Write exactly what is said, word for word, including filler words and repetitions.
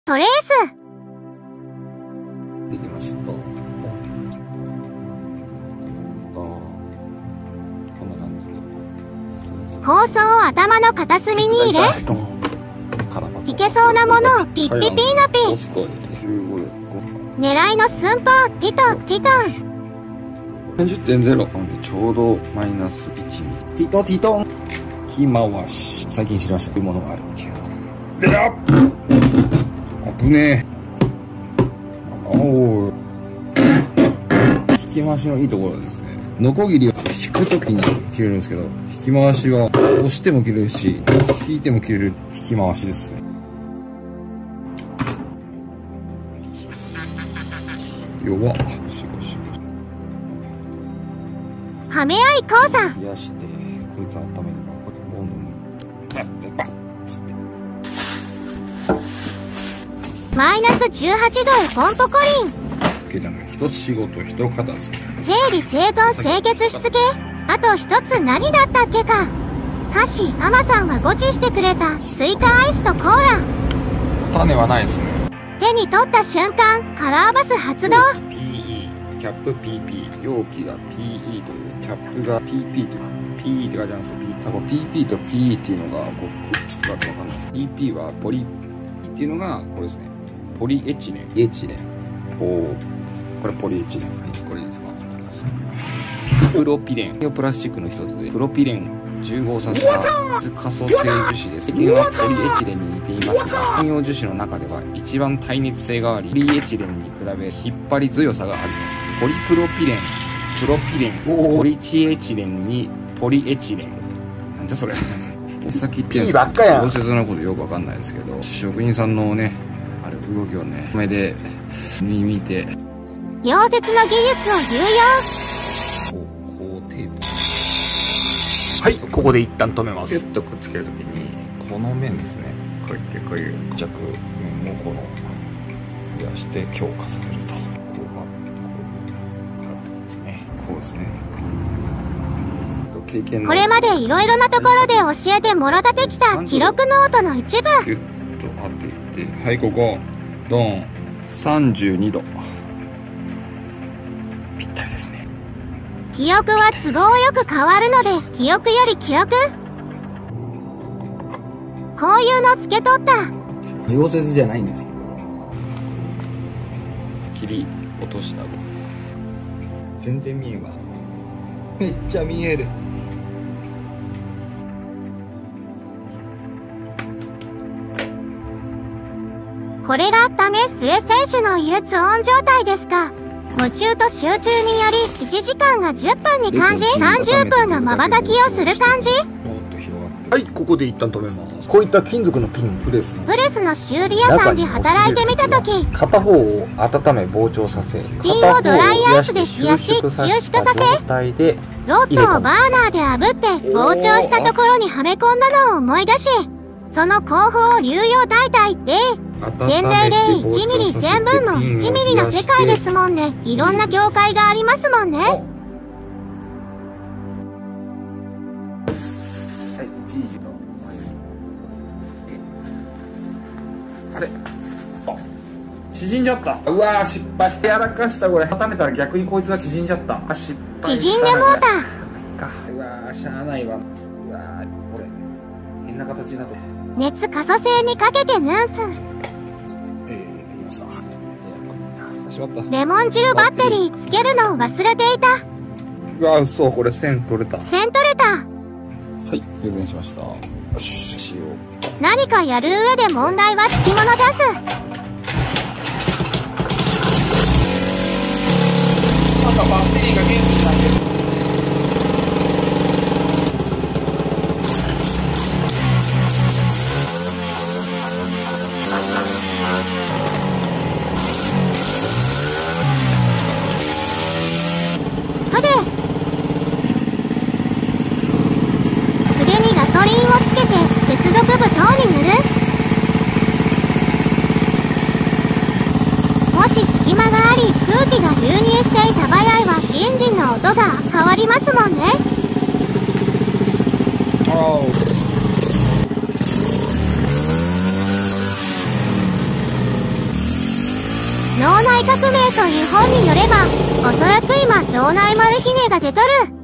トレース。 できました。こんな感じで。 包装を頭の片隅に入れ、いけそうなものをピッピピーナピ。狙いの寸法、ティトン、ティトン。じゅってんゼロ。ちょうどマイナスいちミリ。ティト、ティトン。引き回し。最近知りました。こういうものがあるっていう。でやっ危ねえ。おお。引き回しのいいところはですね、ノコギリを引くときに切れるんですけど、引き回しは押しても切れるし、引いても切れる引き回しですね。弱っ。 はめ合い交差。 冷やして、こいつ温めるの。これボンドン。やってバッつって。 マイナスじゅうはちどへポンポコリン。 けじゃない。一つ仕事、一片付け。 整理整頓清潔しつけ。あと一つ何だったっけか。歌詞、アマさんがゴチしてくれたスイカアイスとコーラ。 種はないですね。 手に取った瞬間、カラーバス発動。 ピーイー、キャップ ピーピー、容器が ピーイー という、キャップが ピーピー という、ピーイー って書いてあるんですよ。多分 ピーピー と ピーイー っていうのがこうくっつくかってわかんないです。ピーピー はポリ、っていうのがこれですね。ポリエチレン。エチレン。こう、これポリエチレン。はい、これです。プロピレン。プラスチックの一つで、プロピレン重合させた可塑性樹脂です。世間はポリエチレンに似ていますが、汎用樹脂の中では一番耐熱性があり、ポリエチレンに比べ引っ張り強さがあります。ポリプロピレン、プロピレン、ポリチエチレンにポリエチレン。なんだそれ。さっき言ってんすけど、大切なことよくわかんないですけど、職人さんのね、あれ動きをね、目で見て、 溶接の技術を流用。 こうテープ。はい、ここで一旦止めます。ギュッとくっつけるときに、この面ですね。こうやってこういう弱面をこの増やして強化させると。こうがこうなってますね。こうですね。経験のこれまでいろいろなところで教えてもろたてきた記録ノートの一部。 ギュッと当てて、はい、ここドンさんじゅうにど。ぴったりですね。 記憶は都合よく変わるので、記憶より記録。こういうのつけとった。 溶接じゃないんですけど、切り落とした全然見えます。めっちゃ見える。 これが為末選手の憂鬱オン状態ですか。夢中と集中によりいちじかんがじゅっぷんに感じ、さんじゅっぷんの瞬きをする感じ。 はい、ここで一旦止めます。こういった金属のピン、プレスプレスの修理屋さんで働いてみたとき、 片方を温め膨張させ、 ピンをドライアイスで冷やし収縮させ、ロッドをバーナーで炙って膨張したところにはめ込んだのを思い出し、その工法を流用代替で年齢でいちミリせんぶんのいちミリの世界ですもんね。いろんな業界がありますもんね。はい、いちじのあれ、あ、縮んじゃった。うわー、失敗。やらかしたこれ。温めたら逆にこいつが縮んじゃった。あ、失敗。縮んでもうた。うわー、しゃあないわ。うわー、これ変な形になってる。 熱可塑性にかけてヌンプ。レモン汁バッテリーつけるのを忘れていた。 うわ、嘘、これ線取れた。 線取れた。はい、プレゼンしました。よし、 何かやる上で問題はつきものです。 なんかバッテリーが元気になってる。 音が変わりますもんね。 内革命という本によれば、おそらく今、脳内マルヒネが出とる。